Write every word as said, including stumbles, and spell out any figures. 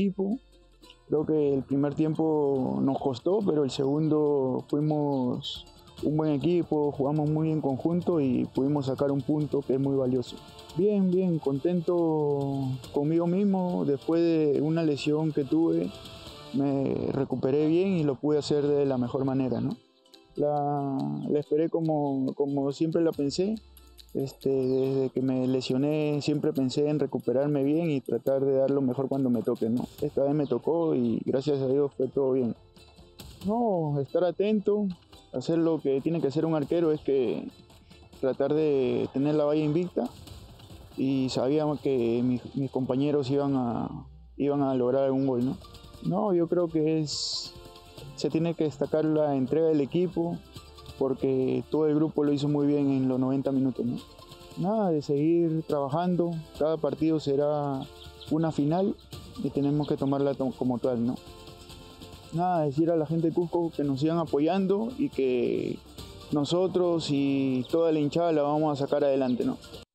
equipo. Creo que el primer tiempo nos costó, pero el segundo fuimos un buen equipo, jugamos muy en conjunto y pudimos sacar un punto que es muy valioso. Bien, bien, contento conmigo mismo. Después de una lesión que tuve, me recuperé bien y lo pude hacer de la mejor manera, ¿no? La, la esperé como, como siempre la pensé. Este, desde que me lesioné siempre pensé en recuperarme bien y tratar de dar lo mejor cuando me toque, ¿no? Esta vez me tocó y gracias a Dios fue todo bien. No, estar atento, hacer lo que tiene que hacer un arquero es que tratar de tener la valla invicta, y sabíamos que mis, mis compañeros iban a, iban a lograr algún gol, ¿no? No, yo creo que es, se tiene que destacar la entrega del equipo, porque todo el grupo lo hizo muy bien en los noventa minutos, ¿no? Nada, de seguir trabajando, cada partido será una final y tenemos que tomarla como tal, ¿no? Nada, decir a la gente de Cusco que nos sigan apoyando y que nosotros y toda la hinchada la vamos a sacar adelante, ¿no?